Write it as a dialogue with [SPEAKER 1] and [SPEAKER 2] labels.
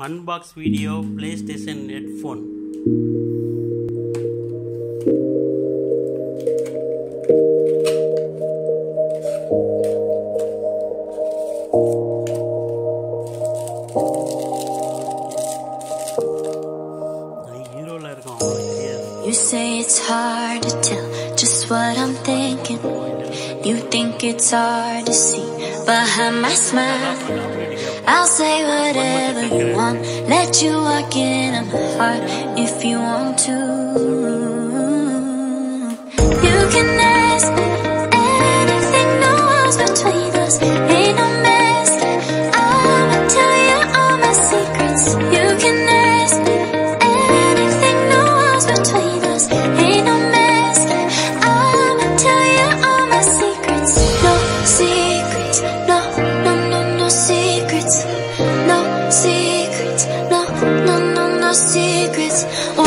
[SPEAKER 1] Unbox video PlayStation headphone.
[SPEAKER 2] You say it's hard to tell just what I'm thinking. You think it's hard to see behind my smile. I'll say whatever you want, let you walk in my heart if you want to. You can ask me anything, no walls between us, ain't no mess. I'ma tell you all my secrets. You can ask me anything, no walls between us, ain't no mess. I'ma tell you all my secrets. No secrets, no, no, no, no secrets. No secrets, no, no, no, no secrets.